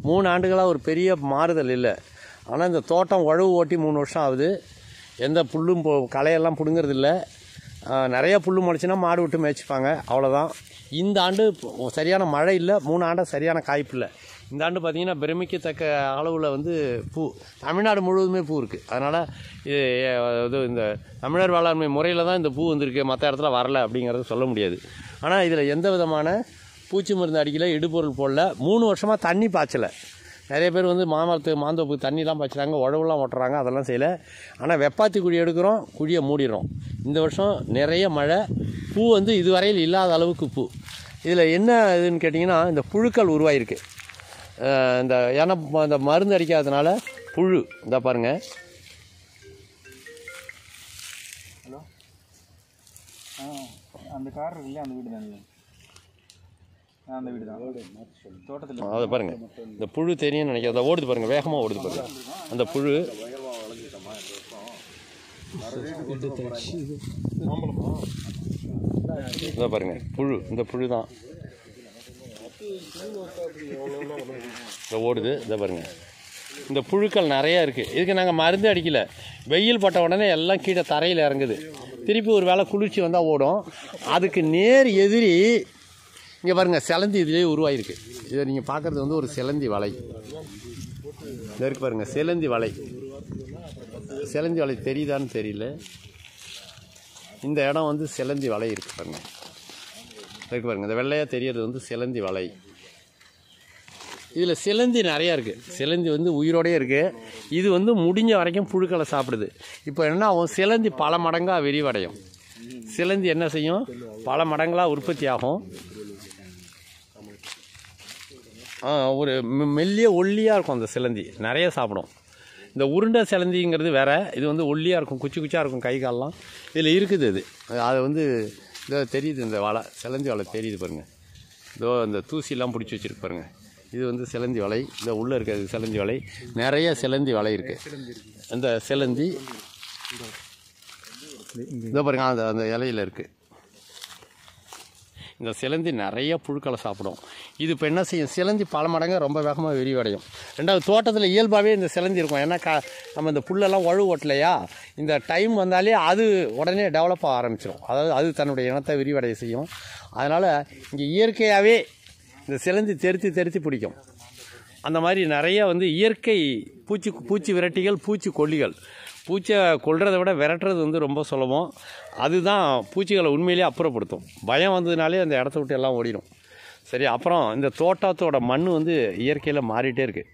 3 ஆண்டுகளாக ஒரு பெரிய மாறுதல் இல்லை. ஆனால் இந்த தோட்டம் உழவு ஓட்டி 3 வருஷம் ஆகுது. எந்த புல்லும் களையெல்லாம் பிடுங்கிறதில்ல. நிறைய புல் முளைச்சின்னா மாடு விட்டு மேய்ச்சிப்பாங்க, அவ்வளோதான். இந்த ஆண்டு சரியான மழை இல்லை, 3 ஆண்டு சரியான காய்ப்பு இல்லை. இந்த ஆண்டு பார்த்திங்கன்னா பிரமிக்கத்தக்க அளவில் வந்து பூ தமிழ்நாடு முழுவதுமே பூ இருக்குது. அதனால் இது இந்த தமிழர் வேளாண்மை முறையில் தான் இந்த பூ வந்திருக்கு, மற்ற இடத்துல வரலை அப்படிங்கிறத சொல்ல முடியாது. ஆனால் இதில் எந்த விதமான பூச்சி மருந்து அடிக்கல, இடுபொருள் போடல. 3 வருஷமாக தண்ணி பாய்ச்சலை. நிறைய பேர் வந்து மாந்தோப்புக்கு தண்ணிலாம் பாய்ச்சுறாங்க, உழவுலாம் ஓட்டுறாங்க, அதெல்லாம் செய்யலை. ஆனால் வெப்பாத்தி குழி எடுக்கிறோம், குழியை மூடிடுறோம். இந்த வருஷம் நிறைய மழை, பூ வந்து இதுவரையில் இல்லாத அளவுக்கு பூ. இதில் என்ன இதுன்னு கேட்டிங்கன்னா, இந்த புழுக்கள் உருவாகிருக்கு. ஏன்னா இந்த மருந்து அடிக்காததுனால புழு இந்த பாருங்கள். அந்த கார் இல்லையா, அந்த வீடு தான், அந்த வீடு தான் தோட்டத்தில். அதை பாருங்கள், இந்த புழு தெரியும்னு நினைக்கிறேன். அதை ஓடுது பாருங்கள், வேகமாக ஓடுது பாருங்கள் அந்த புழு. இதை பாருங்கள் புழு, இந்த புழு தான் இதை ஓடுது. இதை பாருங்கள், இந்த புழுக்கள் நிறையா இருக்குது. இதுக்கு நாங்கள் மருந்து அடிக்கலை. வெயில் பட்ட உடனே எல்லாம் கீழே தரையில் இறங்குது. திருப்பி ஒரு வேளை குளிர்ச்சி வந்தால் ஓடும். அதுக்கு நேர் எதிரி இங்கே பாருங்கள், சிலந்தி இதுலேயே உருவாகிருக்கு. இதை நீங்கள் பார்க்குறது வந்து ஒரு சிலந்தி வலை. இதை இருக்கு பாருங்கள், சிலந்தி வலை. சிலந்தி வலை தெரியுதான்னு தெரியல. இந்த இடம் வந்து சிலந்தி வலை இருக்குது பாருங்கள். இருக்கு பாருங்கள், இந்த வெள்ளையாக தெரியறது வந்து சிலந்தி வலை. இதில் சிலந்தி நிறையா இருக்குது. சிலந்தி வந்து உயிரோடையே இருக்குது. இது வந்து முடிஞ்ச வரைக்கும் புழுக்களை சாப்பிடுது. இப்போ என்ன ஆகும், சிலந்தி பல மடங்காக விரிவடையும். சிலந்தி என்ன செய்யும், பல மடங்களாக உற்பத்தி ஆகும். ஒரு மெல்லிய ஒல்லியாக இருக்கும் அந்த சிலந்தி, நிறைய சாப்பிடும். இந்த உருண்டை சிலந்திங்கிறது வேறு, இது வந்து ஒல்லியாக இருக்கும், குச்சி குச்சியாக இருக்கும் கை காலெலாம். இதில் இருக்குது அது வந்து இதோ தெரியுது, இந்த வலை, சிலந்தி வலை தெரியுது பாருங்கள். இதோ இந்த தூசிலாம் பிடிச்சி வச்சுருக்கு பாருங்கள். இது வந்து சிலந்தி வலை. இந்த உள்ளே இருக்கிறது சிலந்தி வலை. நிறைய சிலந்தி வலை இருக்குது. இந்த சிலந்தி இதோ பாருங்க, அந்த இலையில் இருக்குது. இந்த சிலந்தி நிறைய புழுக்களை சாப்பிடும். இது இப்போ என்ன செய்யும், சிலந்தி பல மடங்கு ரொம்ப வேகமாக விரிவடையும். ரெண்டாவது, தோட்டத்தில் இயல்பாகவே இந்த சிலந்தி இருக்கும். ஏன்னா நம்ம இந்த புல்லெல்லாம் உழவு ஓட்டலையா, இந்த டைம் வந்தாலே அது உடனே டெவலப் ஆக ஆரம்பிச்சிடும். அதாவது அது தன்னுடைய இனத்தை விரிவடைய செய்யும். அதனால் இங்கே இயற்கையாகவே இந்த சிலந்தி தெருத்தி பிடிக்கும். அந்த மாதிரி நிறைய வந்து இயற்கை பூச்சி விரட்டிகள், பூச்சி கொல்லிகள். பூச்சியை கொல்றதை விட விரட்டுறது வந்து ரொம்ப சுலபம். அதுதான் பூச்சிகளை உண்மையிலேயே அப்புறப்படுத்தும். பயம் வந்ததுனாலே அந்த இடத்த விட்டு எல்லாம் ஓடிடும். சரி, அப்புறம் இந்த தோட்டத்தோட மண் வந்து இயற்கையில் மாறிட்டே இருக்குது.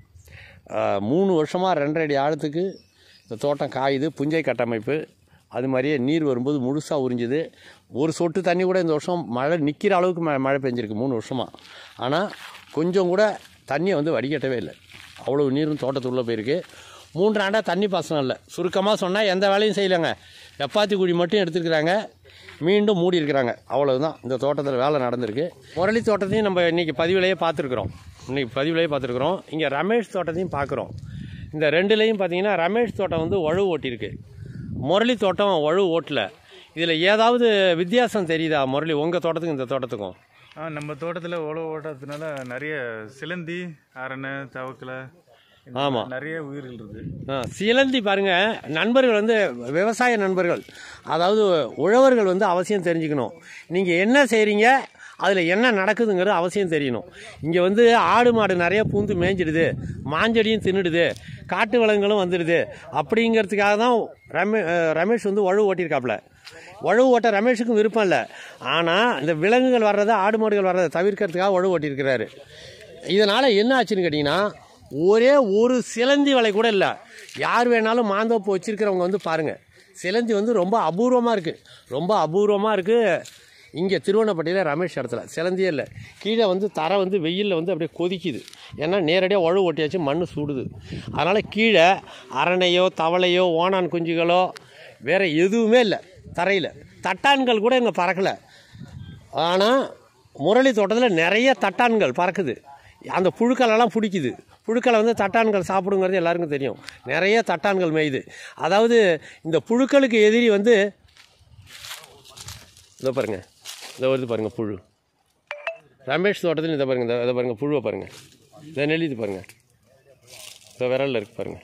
3 வருஷமாக 2.5 அடி ஆழத்துக்கு இந்த தோட்டம் காயுது. புஞ்சை கட்டமைப்பு. அது மாதிரியே நீர் வரும்போது முழுசாக உறிஞ்சுது. ஒரு சொட்டு தண்ணி கூட இந்த வருஷம் மழை நிற்கிற அளவுக்கு மழை பெஞ்சிருக்கு 3 வருஷமாக. ஆனால் கொஞ்சம் கூட தண்ணியை வந்து வடிகட்டவே இல்லை. அவ்வளோ நீரும் தோட்டத்துக்குள்ளே போயிருக்கு. 3 ஆண்டாக தண்ணி பாசனம் இல்லை. சுருக்கமாக சொன்னால் எந்த வேலையும் செய்யலைங்க. வெப்பாத்தி குழி மட்டும் எடுத்துருக்குறாங்க, மீண்டும் மூடி இருக்கிறாங்க. அவ்வளவுதான் இந்த தோட்டத்தில் வேலை நடந்திருக்கு. முரளி தோட்டத்தையும் நம்ம இன்றைக்கி பதிவிலேயே பார்த்துருக்குறோம். இங்கே ரமேஷ் தோட்டத்தையும் பார்க்குறோம். இந்த ரெண்டுலேயும் பார்த்தீங்கன்னா ரமேஷ் தோட்டம் வந்து உழவு ஓட்டியிருக்கு, முரளி தோட்டம் உழவு ஓட்டல. இதில் ஏதாவது வித்தியாசம் தெரியுதா முரளி, உங்கள் தோட்டத்துக்கும் இந்த தோட்டத்துக்கும்? நம்ம தோட்டத்தில் உழவு ஓட்டத்தினால நிறைய சிலந்தி, அரணை, தவக்கலை, ஆமாம், நிறைய உயிர்கள் இருக்குது. சிலந்தி பாருங்கள், நண்பர்கள் வந்து விவசாய நண்பர்கள், அதாவது உழவர்கள் வந்து அவசியம் தெரிஞ்சுக்கணும். நீங்கள் என்ன செய்கிறீங்க, அதில் என்ன நடக்குதுங்கிறது அவசியம் தெரியணும். இங்கே வந்து ஆடு மாடு நிறைய பூந்து மேய்ஞ்சிடுது, மாஞ்செடியும் தின்னுடுது, காட்டு விலங்குகளும் வந்துடுது. அப்படிங்கிறதுக்காக தான் ரமேஷ் வந்து உழவு ஓட்டியிருக்காப்புல. உழவு ஓட்ட ரமேஷுக்கும் விருப்பம் இல்லை. ஆனால் இந்த விலங்குகள் வர்றதை, ஆடு மாடுகள் வர்றதை தவிர்க்கிறதுக்காக உழவு ஓட்டியிருக்கிறாரு. இதனால் என்ன ஆச்சுன்னு கேட்டிங்கன்னா, ஒரே ஒரு சிலந்தி வலை கூட இல்லை. யார் வேணாலும் மாந்தோப்பு வச்சுருக்கிறவங்க வந்து பாருங்கள், சிலந்தி வந்து ரொம்ப அபூர்வமாக இருக்குது. இங்கே திருவண்ணப்பட்டியில் ரமேஷ் இடத்துல சிலந்தியே இல்லை. கீழே வந்து தரை வந்து வெயிலில் வந்து அப்படியே கொதிக்குது. ஏன்னா நேரடியாக உழவு ஓட்டியாச்சு, மண் சூடுது. அதனால் கீழே அரணையோ தவளையோ ஓணான் குஞ்சுகளோ வேறு எதுவுமே இல்லை. தரையில் தட்டான்கள் கூட இங்கே பறக்கலை. ஆனால் முரளி தோட்டத்தில் நிறைய தட்டான்கள் பறக்குது. அந்த புழுக்களெல்லாம் பிடிக்குது. புழுக்களை வந்து தட்டான்கள் சாப்பிடுங்கிறது எல்லாருக்கும் தெரியும். நிறைய தட்டான்கள் மேயுது. அதாவது இந்த புழுக்களுக்கு எதிரி வந்து இதை பாருங்கள், இதை வருது பாருங்கள் புழு. ரமேஷ் தோட்டத்தில் இதை பாருங்கள், இதை பாருங்கள் புழுவை பாருங்கள், இதை நெல்லிது பாருங்கள். இந்த விரலில் இருக்கு பாருங்கள்.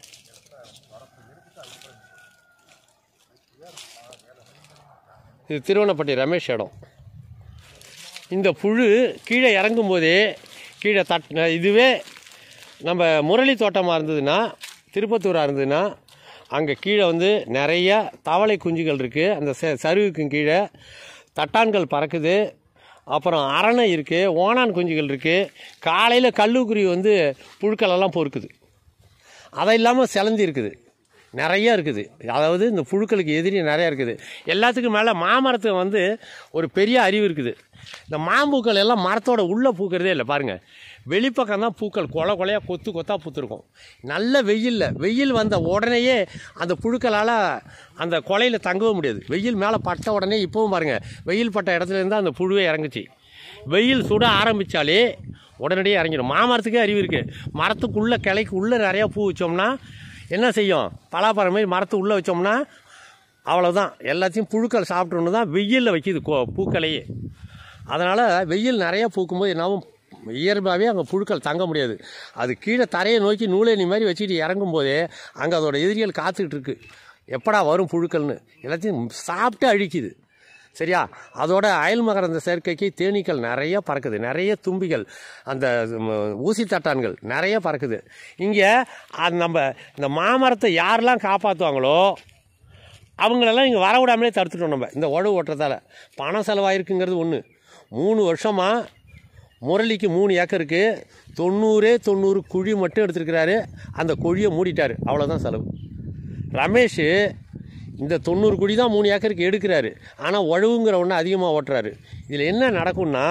இது திருவண்ணப்பட்டி ரமேஷ் இடம். இந்த புழு கீழே இறங்கும் போதே கீழே இதுவே நம்ம முரளி தோட்டமாக இருந்ததுன்னா, திருப்பத்தூராக இருந்ததுன்னா, அங்கே கீழே வந்து நிறைய தவளை குஞ்சுகள் இருக்குது. அந்த சருவுக்கும் கீழே தட்டான்கள் பறக்குது. அப்புறம் அரணை இருக்குது, ஓணான் குஞ்சுகள் இருக்குது. காலையில் கல்லுக்குருவி வந்து புழுக்களெல்லாம் பொறுக்குது. அதை இல்லாமல் சிலந்தி இருக்குது, நிறையா இருக்குது. அதாவது இந்த புழுக்களுக்கு எதிரி நிறையா இருக்குது. எல்லாத்துக்கும் மேலே மாமரத்துக்கு வந்து ஒரு பெரிய அறிவு இருக்குது. இந்த மாம்பூக்கள் எல்லாம் மரத்தோட உள்ளே பூக்கிறதே இல்லை பாருங்கள். வெளிப்பக்கம் தான் பூக்கள் கொலையாக கொத்து கொத்தாக பூத்துருக்கும். நல்ல வெயில் வந்த உடனேயே அந்த புழுக்களால் அந்த கொலையில் தங்கவே முடியாது. வெயில் மேலே பட்ட உடனே இப்போவும் பாருங்கள், வெயில் பட்ட இடத்துல இருந்தால் அந்த புழுவே இறங்குச்சு. வெயில் சுட ஆரம்பித்தாலே உடனடியே இறங்கிடும். மாமரத்துக்கே அறிவு இருக்குது. மரத்துக்குள்ளே கிளைக்கு உள்ளே நிறையா பூ வச்சோம்னா என்ன செய்யும்? பலாப்பழம் மாதிரி மரத்து உள்ளே வச்சோம்னா அவ்வளோதான், எல்லாத்தையும் புழுக்கள் சாப்பிட்டோன்னு தான் வெயிலில் வைக்கிது பூக்களையே. அதனால் வெயில் நிறையா பூக்கும்போது என்னாவும் இயல்பாகவே அங்கே புழுக்கள் தங்க முடியாது. அது கீழே தரையை நோக்கி நூலேணி மாதிரி வச்சுட்டு இறங்கும் போதே அங்கே அதோட எதிரிகள் காத்துக்கிட்டு இருக்கு, எப்படா வரும் புழுக்கள்னு. எல்லாத்தையும் சாப்பிட்டு அழிக்குது. சரியா? அதோட அயல் மகரந்த சேர்க்கைக்கு தேனீக்கள் நிறைய பறக்குது, நிறைய தும்பிகள், அந்த ஊசி தட்டான்கள் நிறைய பறக்குது. இங்கே நம்ம இந்த மாமரத்தை யாரெல்லாம் காப்பாற்றுவாங்களோ அவங்களெல்லாம் இங்கே வரவிடாமலே தடுத்துட்டோம் நம்ம இந்த உழவு ஓட்டுறதால. பணம் செலவாயிருக்குங்கிறது ஒன்று. 3 வருஷமாக முரளிக்கு 3 ஏக்கருக்கு 90 குழி மட்டும் எடுத்துருக்கிறாரு. அந்த குழியை மூடிட்டார், அவ்வளோதான் செலவு. ரமேஷ் இந்த 90 குழி தான் 3 ஏக்கருக்கு எடுக்கிறாரு. ஆனால் உழவுங்கிற ஒன்று அதிகமாக ஓட்டுறாரு. இதில் என்ன நடக்கும்னா,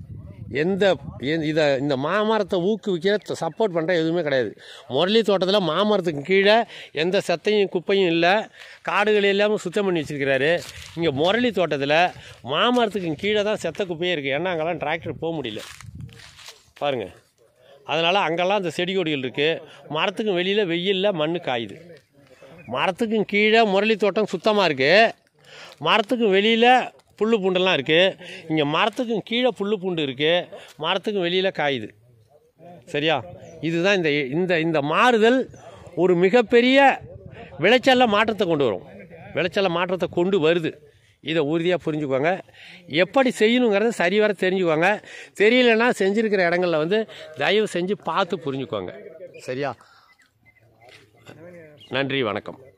இந்த மாமரத்தை ஊக்குவிக்கிற சப்போர்ட் பண்ணுற எதுவுமே கிடையாது. முரளி தோட்டத்தில் மாமரத்துக்கு கீழே எந்த செத்தையும் குப்பையும் இல்லை, காடுகள் எல்லாமே சுத்தம் பண்ணி வச்சுருக்கிறாரு. இங்கே முரளி தோட்டத்தில் மாமரத்துக்கு கீழே தான் செத்த குப்பையே இருக்குது. ஏன்னா அங்கெல்லாம் டிராக்டர் போக முடியல பாருங்கள். அதனால் அங்கெல்லாம் அந்த செடி கொடிகள் இருக்குது. மரத்துக்கும் வெளியில் வெயிலில் மண் காயுது. மரத்துக்கும் கீழே முரளி தோட்டம் சுத்தமாக இருக்குது, மரத்துக்கும் வெளியில் புல் பூண்டெல்லாம் இருக்குது. இங்கே மரத்துக்கும் கீழே புல் பூண்டு இருக்குது, மரத்துக்கும் வெளியில் காயுது. சரியா? இதுதான் இந்த மாறுதல் ஒரு மிகப்பெரிய விளைச்சலில் மாற்றத்தை கொண்டு வரும். விளைச்சலில் மாற்றத்தை கொண்டு வருது. இதை உறுதியாக புரிஞ்சுக்குவாங்க. எப்படி செய்யணுங்கிறத சரிவர தெரிஞ்சுக்குவாங்க. தெரியலன்னா செஞ்சுருக்கிற இடங்களில் வந்து தயவு செஞ்சு பார்த்து புரிஞ்சுக்குவாங்க. சரியா? நன்றி, வணக்கம்.